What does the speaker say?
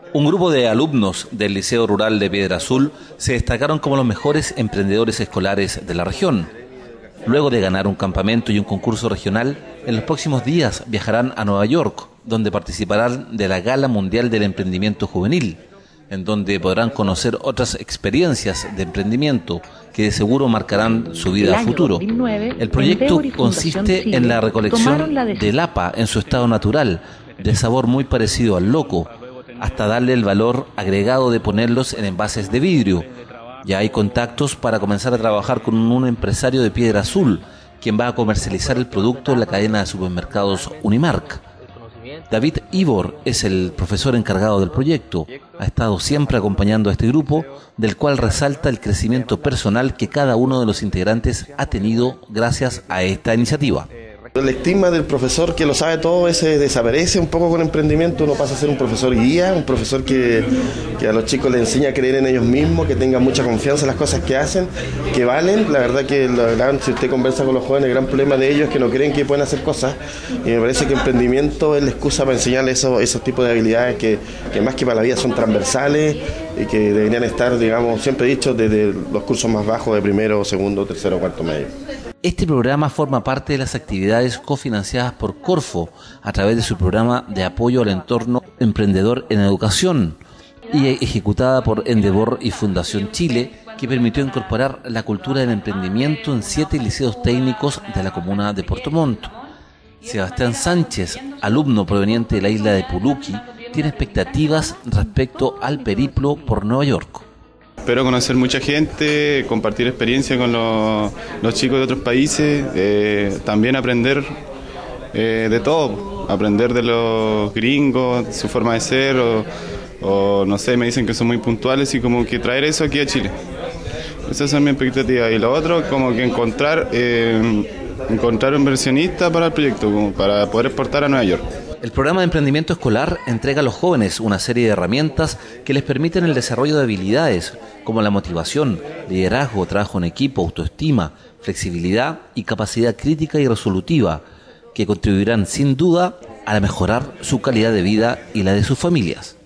Un grupo de alumnos del Liceo Rural de Piedra Azul se destacaron como los mejores emprendedores escolares de la región. Luego de ganar un campamento y un concurso regional, en los próximos días viajarán a Nueva York, donde participarán de la Gala Mundial del Emprendimiento Juvenil, en donde podrán conocer otras experiencias de emprendimiento que de seguro marcarán su vida a futuro. El proyecto consiste en la recolección de lapa en su estado natural, de sabor muy parecido al loco, hasta darle el valor agregado de ponerlos en envases de vidrio. Ya hay contactos para comenzar a trabajar con un empresario de Piedra Azul, quien va a comercializar el producto en la cadena de supermercados Unimark. David Ivor es el profesor encargado del proyecto. Ha estado siempre acompañando a este grupo, del cual resalta el crecimiento personal que cada uno de los integrantes ha tenido gracias a esta iniciativa. El estigma del profesor que lo sabe todo se desaparece un poco con emprendimiento. Uno pasa a ser un profesor guía, un profesor que a los chicos les enseña a creer en ellos mismos, que tengan mucha confianza en las cosas que hacen, que valen. La verdad que si usted conversa con los jóvenes, el gran problema de ellos es que no creen que pueden hacer cosas, y me parece que emprendimiento es la excusa para enseñarles esos tipos de habilidades que más que para la vida son transversales y que deberían estar, digamos, siempre dicho, desde los cursos más bajos de primero, segundo, tercero, cuarto medio. Este programa forma parte de las actividades cofinanciadas por Corfo a través de su programa de apoyo al entorno emprendedor en educación y ejecutada por Endeavor y Fundación Chile, que permitió incorporar la cultura del emprendimiento en 7 liceos técnicos de la comuna de Puerto Montt. Sebastián Sánchez, alumno proveniente de la isla de Puluqui, tiene expectativas respecto al periplo por Nueva York. Espero conocer mucha gente, compartir experiencia con los chicos de otros países, también aprender de todo, aprender de los gringos, su forma de ser, o no sé, me dicen que son muy puntuales y como que traer eso aquí a Chile. Esas son mis expectativas. Y lo otro, como que encontrar un inversionista para el proyecto, como para poder exportar a Nueva York. El programa de emprendimiento escolar entrega a los jóvenes una serie de herramientas que les permiten el desarrollo de habilidades como la motivación, liderazgo, trabajo en equipo, autoestima, flexibilidad y capacidad crítica y resolutiva, que contribuirán sin duda a mejorar su calidad de vida y la de sus familias.